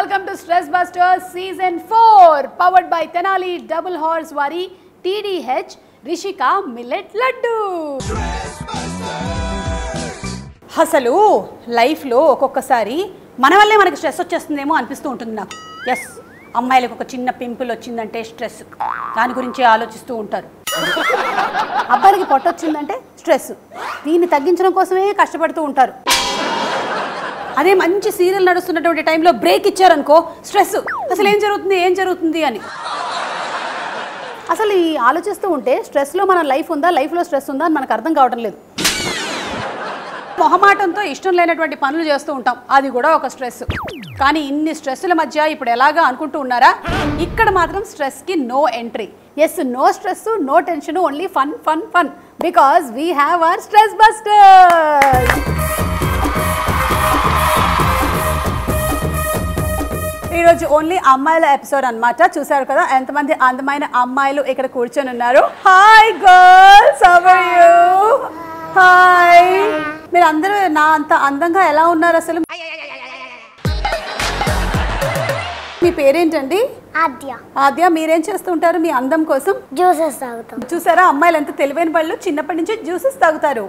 Welcome to Stress Busters Season 4, powered by Tenali Double Horse Vari TDH Rishika Millet Laddu. అసలు లైఫ్లో ఒక్కొక్కసారి మన వల్లే మనకి స్ట్రెస్ వచ్చేస్తుందేమో అనిపిస్తూ ఉంటుంది నాకు. ఎస్, అమ్మాయిలకు ఒక చిన్న పింపుల్ వచ్చిందంటే స్ట్రెస్, దాని గురించి ఆలోచిస్తూ ఉంటారు. అబ్బాయిలకి పొట్ట వచ్చిందంటే స్ట్రెస్, దీన్ని తగ్గించడం కోసమే కష్టపడుతూ ఉంటారు. అదే మంచి సీరియల్ నడుస్తున్నటువంటి టైంలో బ్రేక్ ఇచ్చారనుకో స్ట్రెస్, అసలు ఏం జరుగుతుంది అని అసలు ఈ ఆలోచిస్తూ ఉంటే స్ట్రెస్లో మన లైఫ్ ఉందా, లైఫ్లో స్ట్రెస్ ఉందా అని మనకు అర్థం కావడం లేదు. మొహమాటంతో ఇష్టం లేనటువంటి పనులు చేస్తూ ఉంటాం, అది కూడా ఒక స్ట్రెస్. కానీ ఇన్ని స్ట్రెస్ల మధ్య ఇప్పుడు ఎలాగా అనుకుంటూ ఉన్నారా, ఇక్కడ మాత్రం స్ట్రెస్కి no entry. Yes, no stress, no tension, only fun fun fun, because we have our stress busters. ఈరోజు ఓన్లీ అమ్మాయిల ఎపిసోడ్ అన్నమాట. చూసారు కదా ఎంతమంది అందమైన అమ్మాయిలు ఇక్కడ కూర్చొని ఉన్నారు. Hi girls, how are you? Hi, మీరు అందరూ నా అంత అందంగా ఎలా ఉన్నారు అసలు? మీ పేరేంటండి? ఆద్య. ఆద్య, మీరేం చేస్తుంటారు మీ అందం కోసం? జ్యూసెస్ తాగుతాం. చూసారా అమ్మాయిలు ఎంత తెలివైన వాళ్ళు, చిన్నప్పటి నుంచి జ్యూసెస్ తాగుతారు.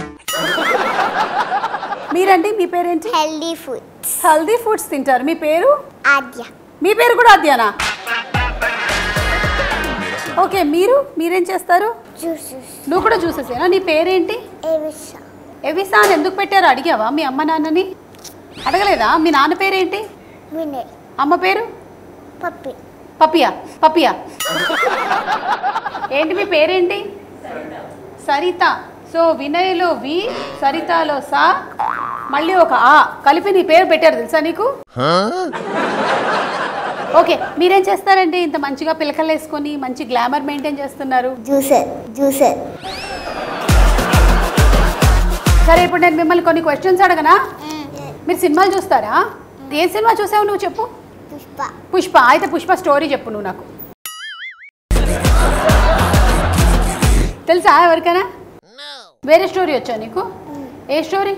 మీరండి, మీ పేరేంటి? Healthy foods. హెల్దీ ఫుడ్స్ తింటారు. మీ పేరు? ఆద్య. మీ పేరు కూడా ఆద్యానా? ఓకే, మీరేం చేస్తారు? జ్యూసెస్. నువ్వు కూడా జ్యూసెసేనా? నీ పేరేంటి? ఎవిసా. ఎవిసా అని ఎందుకు పెట్టారు అడిగావా మీ అమ్మ నాన్నని? అడగలేదా? మీ నాన్న పేరేంటి? వినయ్. అమ్మ పేరు? పప్పి. పపియా. ఏంటి మీ పేరేంటి? సరిత. సో వినయ్లో వి, సరితలో సా, మళ్ళీ ఒక ఆ కలిపి నీ పేరు పెట్టారు, తెలుసా నీకు? ఓకే, మీరేం చేస్తారండి ఇంత మంచిగా పిలకలు వేసుకొని మంచి గ్లామర్ మెయింటైన్ చేస్తున్నారు? జ్యూసర్. సరే, ఇప్పుడు నేను మిమ్మల్ని కొన్ని క్వశ్చన్స్ అడగనా? మీరు సినిమాలు చూస్తారా? ఏ సినిమా చూసావు నువ్వు చెప్పు? పుష్ప. అయితే పుష్ప స్టోరీ చెప్పు నువ్వు నాకు. తెలుసా ఎవరికైనా? వేరే స్టోరీ వచ్చా నీకు? ఏ స్టోరీ?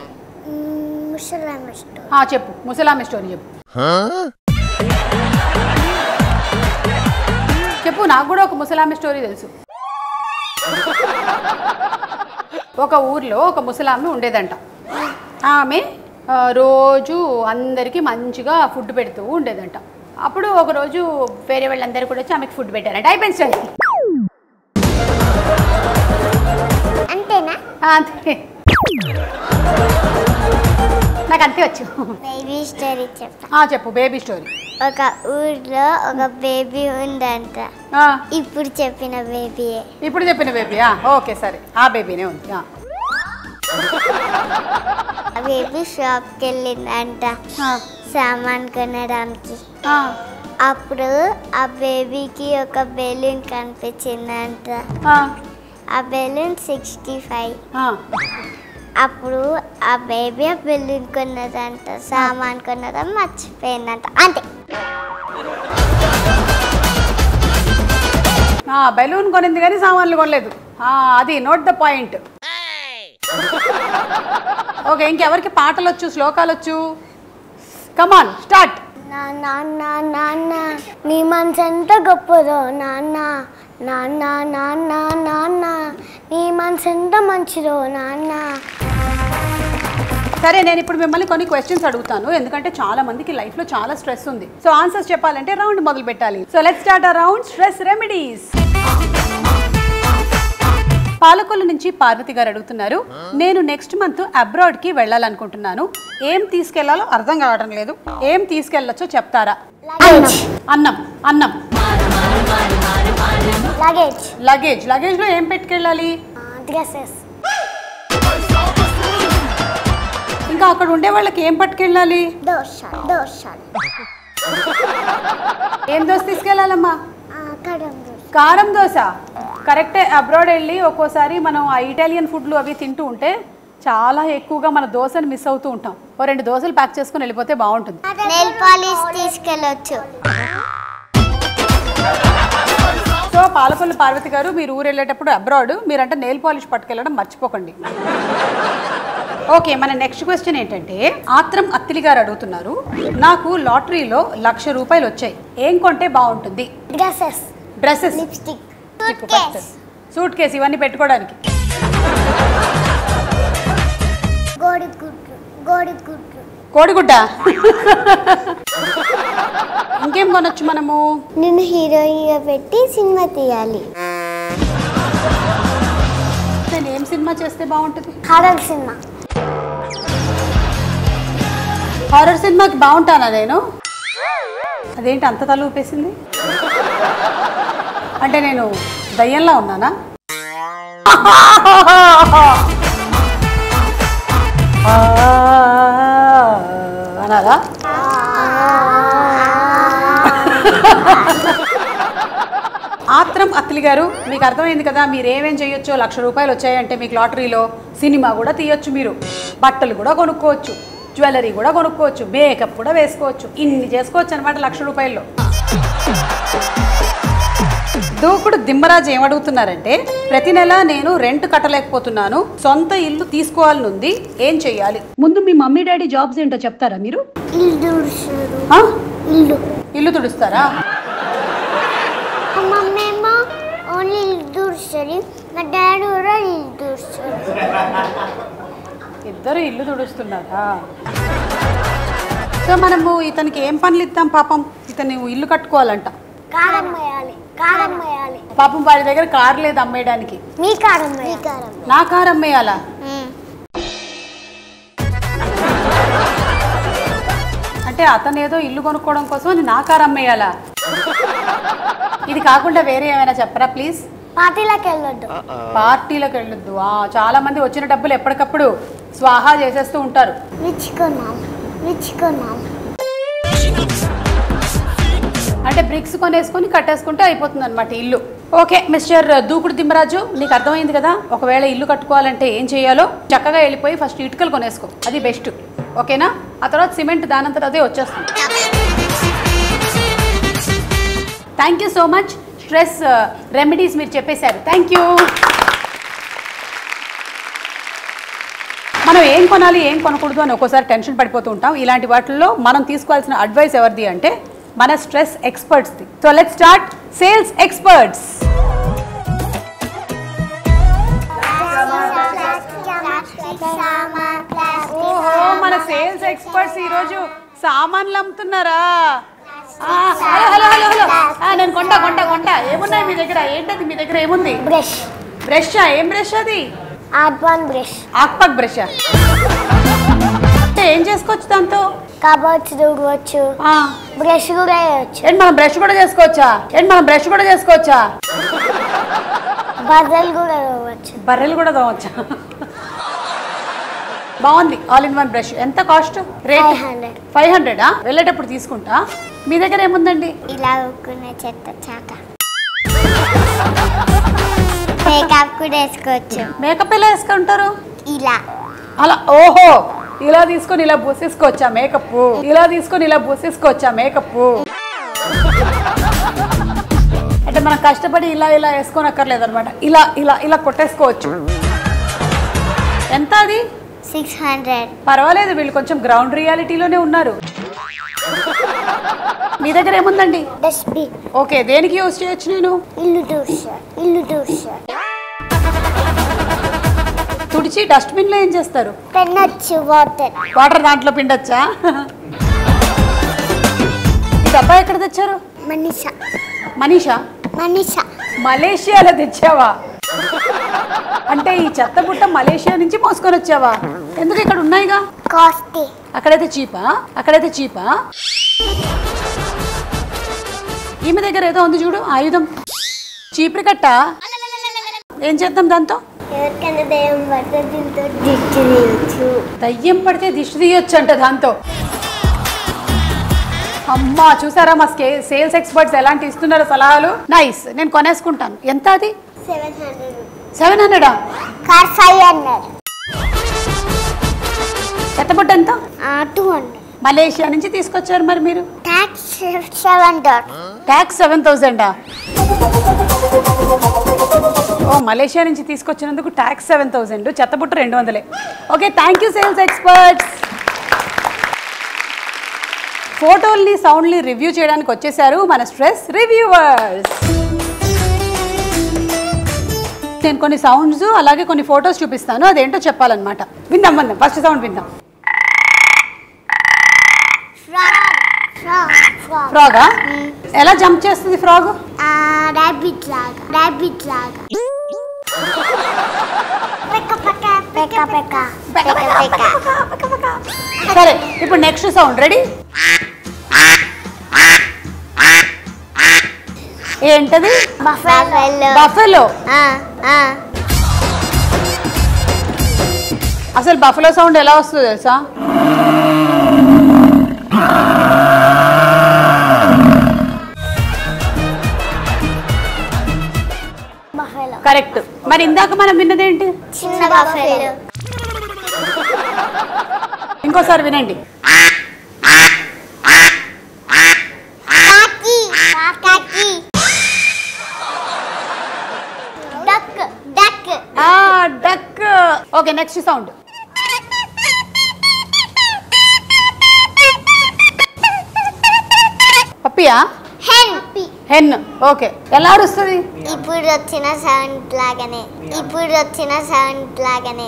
చెప్పు, ముసలామె స్టోరీ చెప్పు. చెప్పు, నాకు కూడా ఒక ముసలామె స్టోరీ తెలుసు. ఒక ఊర్లో ఒక ముసలామె ఉండేదంట. ఆమె రోజు అందరికీ మంచిగా ఫుడ్ పెడుతూ ఉండేదంట. అప్పుడు ఒకరోజు వేరే వాళ్ళందరూ కూడా వచ్చి ఆమెకు ఫుడ్ పెట్టారంట. అయిపోయింది స్టోరీ. అంతేనా? అంతే, నాకు అంతే వచ్చు. బేబీ స్టోరీ చెప్తా. చెప్పు, బేబీ స్టోరీ. ఒక ఊర్లో ఒక బేబీ ఉందంట. ఇప్పుడు చెప్పిన బేబీయా? ఓకే, సరే, ఆ బేబీనే ఉంది. ఆ బేబీ షాప్కి వెళ్ళిందంట సామాన్ కొనడానికి. అప్పుడు ఆ బేబీకి ఒక బెలూన్ కనిపించిందంట. ఆ బెలూన్ 65. అప్పుడు ఆ బేబీ ఆ బెలూన్ కొన్నదంట, సామాన్ కొన్నదని మర్చిపోయిందంట. అంతే. బెలూన్ కొనింది కానీ సామాన్లు కొనలేదు. అది నోట్ ద పాయింట్. ఓకే, ఇంకెవరికి పాటలు వచ్చు, శ్లోకాలు వచ్చు? Come on, start. నాన్న నీ మనసు ఎంత గొప్పదో నాన్న, నాన్న నీ మనసు ఎంత మంచిదో నాన్న. సరే, నేను ఇప్పుడు మిమ్మల్ని కొన్ని క్వశ్చన్స్ అడుగుతాను, ఎందుకంటే చాలా మందికి లైఫ్లో చాలా స్ట్రెస్ ఉంది. సో ఆన్సర్స్ చెప్పాలంటే రౌండ్ మొదలు పెట్టాలి. So let's start a round stress remedies. Palakollu నుంచి పార్వతి గారు అడుగుతున్నారు, నేను నెక్స్ట్ మంత్ అబ్రాడ్కి వెళ్ళాలనుకుంటున్నాను, ఏం తీసుకెళ్లాలో అర్థం కావడం లేదు, ఏం తీసుకెళ్ళొచ్చో చెప్తారా? అన్నం. లగేజ్లో ఏం పెట్టుకెళ్ళాలి? డ్రెస్సెస్. ఇంకా అక్కడ ఉండే వాళ్ళకి ఏం పట్టుకెళ్ళాలి? దోశ. ఏం దోశ తీసుకెళ్ళాలమ్మా? కారం దోశ. కరెక్టే. అబ్రాడ్ వెళ్ళి ఒక్కోసారి మనం ఆ ఇటాలియన్ ఫుడ్లు అవి తింటూ ఉంటే చాలా ఎక్కువగా మన దోశను మిస్ అవుతూ ఉంటాం. 2 దోశలు ప్యాక్ చేసుకుని వెళ్ళిపోతే బాగుంటుంది. నెయిల్ పాలిష్ తీసుకెళ్ళొచ్చు. సో పాలకొల్లు పార్వతి గారు, మీరు ఊరు వెళ్ళేటప్పుడు అబ్రాడ్ మీరంటే నెయిల్ పాలిష్ పట్టుకెళ్ళడం మర్చిపోకండి. ఓకే, మన నెక్స్ట్ క్వశ్చన్ ఏంటంటే ఆత్రం అత్తిలి గారు అడుగుతున్నారు, నాకు లాటరీలో 1,00,000 రూపాయలు వచ్చాయి, ఏం కొంటే బాగుంటుంది? డ్రెస్సెస్, లిప్స్టిక్, సూట్ కేసు, ఇవన్నీ పెట్టుకోవడానికి. కోడిగుడ్డ. ఇంకేం కొనొచ్చు మనము? నేను హీరోయిన్ గా పెట్టి సినిమా తీయాలి. నేను ఏం సినిమా చేస్తే బాగుంటుంది? Horror cinema. హారర్ సినిమాకి బాగుంటానా నేను? అదేంటి అంత తల ఊపేసింది? అంటే నేను దయ్యంలా ఉన్నానా? అనాలా? ఆత్రం అత్తిలి గారు, మీకు అర్థమైంది కదా, మీరు ఏమేం చేయొచ్చో. 1,00,000 రూపాయలు వచ్చాయంటే మీకు లాటరీలో సినిమా కూడా తీయొచ్చు, మీరు బట్టలు కూడా కొనుక్కోవచ్చు, జ్యువెలరీ కూడా కొనుక్కోవచ్చు, మేకప్ కూడా వేసుకోవచ్చు, ఇన్ని చేసుకోవచ్చు అనమాట 1,00,000 రూపాయల్లో. దూకుడు దిమ్మరాజు ఏమడుగుతున్నారంటే, ప్రతి నెల నేను రెంట్ కట్టలేకపోతున్నాను, సొంత ఇల్లు తీసుకోవాలనుంది, ఏం చెయ్యాలి? ముందు మీ మమ్మీ డాడీ జాబ్స్ ఏంటో చెప్తారా మీరు? ఇల్లు తుడుస్తారా? ఓన్లీ ఇల్లు తుడుస్తుంది, మా డాడీ కూడా ఇల్లు తుడుస్తుంది. ఇద్దరు ఇల్లు తుడుస్తున్నారా? సో మనము ఇతనికి ఏం పనులు ఇద్దాం? పాపం ఇతను ఇల్లు కట్టుకోవాలంట. పాపం వాడి దగ్గర కారు లేదు అమ్మేయడానికి. నా కారు అమ్మేయాలా? అంటే అతను ఏదో ఇల్లు కొనుక్కోవడం కోసం అని నా కారు అమ్మేయాలా? ఇది కాకుండా వేరే ఏమైనా చెప్పరా ప్లీజ్? పార్టీలకు వెళ్ళొద్దు. పార్టీలకు వెళ్ళొద్దు. చాలా మంది వచ్చిన డబ్బులు ఎప్పటికప్పుడు స్వాహా చేసేస్తూ ఉంటారు. అంటే బ్రిక్స్ కొనేసుకొని కట్టేసుకుంటే అయిపోతుంది అనమాట ఇల్లు. ఓకే మిస్టర్ దూకుడు తిమ్మరాజు, నీకు అర్థమైంది కదా, ఒకవేళ ఇల్లు కట్టుకోవాలంటే ఏం చేయాలో. చక్కగా వెళ్ళిపోయి ఫస్ట్ ఇటుకలు కొనేసుకో, అది బెస్ట్. ఓకేనా? ఆ తర్వాత సిమెంట్ దానంతట అదే వచ్చేస్తుంది. Thank you so much. Stress remedies మీరు చెప్పేశారు, థ్యాంక్ యూ. మనం ఏం కొనాలి ఏం కొనకూడదు అని ఒక్కోసారి టెన్షన్ పడిపోతూ ఉంటాం. ఇలాంటి వాటిల్లో మనం తీసుకోవాల్సిన అడ్వైస్ ఎవరిది అంటే మన స్ట్రెస్ ఎక్స్పర్ట్స్ది. So let's start. Sales experts. ఓహో, మన సేల్స్ ఎక్స్పర్ట్స్ ఈరోజు సామాన్లు అమ్ముతున్నారా? హలో హలో హలో హలో, నేను కొంటా కొంటా కొంటా. ఏమున్నాయి మీ దగ్గర? ఏంటది మీ దగ్గర ఏముంది? బ్రష్. బ్రషా? ఏం బ్రష్ అది? బ్రష్. ఆక్పాక్ బ్రష్. అంటే ఏం చేసుకోవచ్చు దాంతో? కబోర్డ్స్ తుడవచ్చు, బ్రష్ కూడా చేయొచ్చు. ఏంటి మనం బ్రష్ కూడా చేసుకోవచ్చా? బర్రెలు కూడా తోవచ్చు. బర్రెలు కూడా తోవచ్చా? బాగుంది. All in one brush. ఎంత కాస్ట్? రేట్ 500. వెళ్ళేటప్పుడు తీసుకుంటా. మీ దగ్గర ఏముందండి? ఇలా ఊరుకునే చెత్త చాట. మేకప్ కూడా వేసుకోవచ్చు. మేకప్ ఎలా వేసుకుంటారు? ఇలా అలా. ఓహో, ఇలా తీసుకొని ఇలా పూసేసుకోవచ్చా మేకప్? అంటే మనం కష్టపడి ఇలా ఇలా వేసుకోనక్కర్లేదు అనమాట. ఇలా ఇలా ఇలా కొట్టేసుకోవచ్చు. ఎంత అది? 600. పర్వాలేదు, వీళ్ళు కొంచెం గ్రౌండ్ రియాలిటీలోనే ఉన్నారు. మీ దగ్గర ఏముందండి? డస్ట్బిన్. ఓకే, దేనికి యూజ్ చేయొచ్చు నేను? ఇల్లు తుడిచా. తుడిచి డస్ట్బిన్ లో ఏం చేస్తారు? పెన్నొచ్చు. వాటర్ దాంట్లో పిండొచ్చా? ఈ డబ్బా ఎక్కడ తెచ్చారు? మనీషా? మలేషియాలో తెచ్చావా? అంటే ఈ చెత్త బుట్ట మలేషియా నుంచి మోసుకొని వచ్చావా? ఎందుకు ఇక్కడ ఉన్నాయిగా. అక్కడైతే చీపా. ఈమె దగ్గర ఏదో ఉంది చూడు, ఆయుధం. చీపురు కట్ట. ఏం చేద్దాం దాంతో? దయ్యం పడితే దిష్టి తీయొచ్చు అంట దాంతో. అమ్మా, చూసారా మా సేల్స్ ఎక్స్పర్ట్స్ ఎలాంటి ఇస్తున్నారో సలహాలు. నైస్, నేను కొనేసుకుంటాను. ఎంత అది? 700. 500. చెత్తబుట్ట ఎంత? 200. మలేషియా నుంచి తీసుకొచ్చారు మరి మీరు? ట్యాక్స్ 7,000. ట్యాక్స్ 7,000. మలేషియా నుంచి తీసుకొచ్చినందుకు ట్యాక్స్ 7,000, చెత్తబుట్ట 200. Okay, thank you sales experts. ఫోటోల్ని సౌండ్ని రివ్యూ చేయడానికి వచ్చేసారు మన స్ట్రెస్ రివ్యూవర్స్. నేను కొన్ని సౌండ్స్ అలాగే కొన్ని ఫొటోస్ చూపిస్తాను, అదేంటో చెప్పాలన్నమాట. విందాం. ఫస్ట్ సౌండ్ విందాం. ఫ్రాగా? ఎలా జంప్ చేస్తుంది ఫ్రాగ్? రాబిట్ లాగా. సరే, ఇప్పుడు నెక్స్ట్ సౌండ్ రెడీ? ఏంటది? బఫెలో. అసలు బఫెలో సౌండ్ ఎలా వస్తుంది తెలుసా? కరెక్ట్. మరి ఇందాక మనం విన్నదేంటి? చిన్న బఫెలో. ఇంకోసారి వినండి. Duck. Okay, next sound. Pappiya? Hen. Okay, ఎలా అరుస్తుంది? ఇప్పుడు వచ్చిన సౌండ్ లాగానే.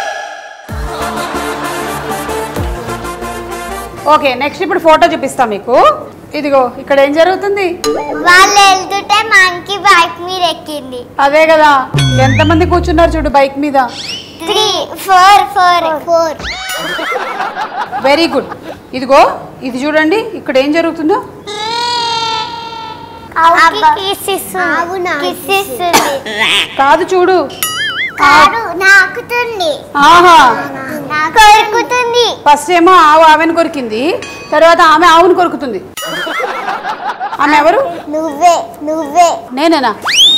ఓకే, నెక్స్ట్ ఇప్పుడు ఫోటో చూపిస్తా మీకు. ఇదిగో ఇక్కడ ఏం జరుగుతుంది? వాళ్ళు వెళ్తుంటే మంకీ బైక్ మీద ఎక్కింది. అదే కదా, ఎంతమంది కూర్చున్నారు చూడు బైక్ మీద? 3, 4. Very good. ఇదిగో ఇది చూడండి, ఇక్కడ ఏం జరుగుతుందో. కాదు చూడు, ఆహా, ఫస్ట్ ఏమో ఆవు ఆమెను కొరికింది, తర్వాత ఆమె ఆవును కొరుకుతుంది. ఆమె ఎవరు? నువ్వే. నేనేనా?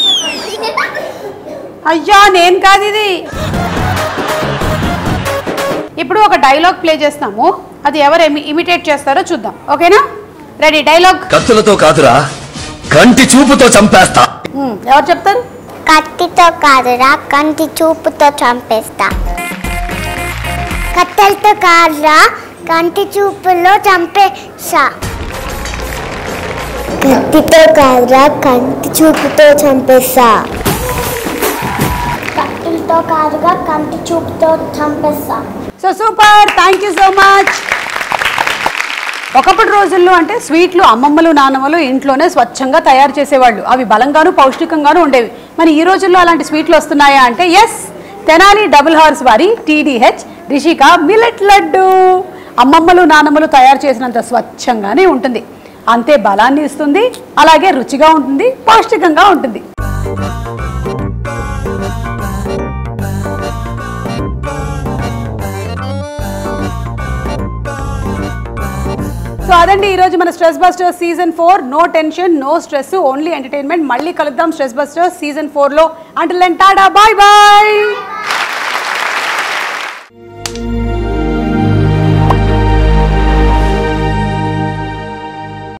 అయ్యా, నేను కాదు ఇది. ఇప్పుడు ఒక డైలాగ్ ప్లే చేస్తాము, అది ఎవరు ఇమిటేట్ చేస్తారో చూద్దాం. ఓకేనా? రెడీ? డైలాగ్. కత్తులతో కాదురా, కంటి చూపుతో చంపేస్తా. ఎవరు చెప్తారు? కత్తితో కాదురా, కంటి చూపుతో చంపేస్తా. కత్తెలతో కాదురా, కంటి చూపులో చంపేస్తా. కత్తితో కాదురా, కంటి చూపుతో చంపేస్తా. కత్తితో కాదురా, కంటి చూపుతో చంపేస్తా. So super, thank you so much. ఒకప్పటి రోజుల్లో అంటే స్వీట్లు అమ్మమ్మలు నాన్నమ్మలు ఇంట్లోనే స్వచ్ఛంగా తయారు చేసేవాళ్ళు. అవి బలంగాను పౌష్టికంగాను ఉండేవి. మరి ఈ రోజుల్లో అలాంటి స్వీట్లు వస్తున్నాయా అంటే ఎస్, తెనాలి డబుల్ హార్స్ వారి TDH రిషిక మిల్లెట్ లడ్డు అమ్మమ్మలు నాన్నమ్మలు తయారు చేసినంత స్వచ్ఛంగానే ఉంటుంది. అంతే బలాన్ని ఇస్తుంది, అలాగే రుచిగా ఉంటుంది, పౌష్టికంగా ఉంటుంది. సో అదండి ఈరోజు మన stress busters season 4. No tension, no stress, only entertainment. మళ్ళీ కలుద్దాం స్ట్రెస్ బస్టర్స్ సీజన్ 4లో. Until then tata, bye bye.